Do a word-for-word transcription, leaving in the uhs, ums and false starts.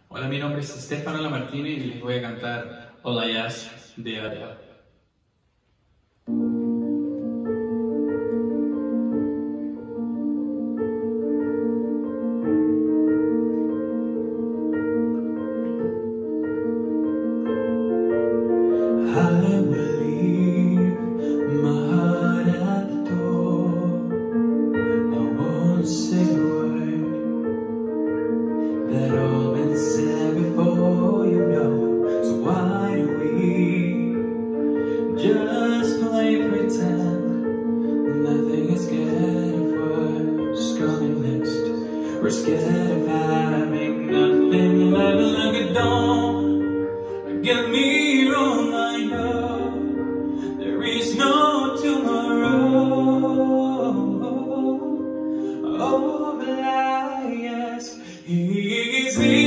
Hola, mi nombre es Stefano Lamartine y les voy a cantar All I Ask de Adele. I will leave my heart at the door. I won't say a word. That all been said before, you know. So why do we just play pretend? Nothing is scared of what's coming next. We're scared of having nothing left. Look at dawn. Get me wrong, I know there is no tomorrow. Oh, but I ask, is it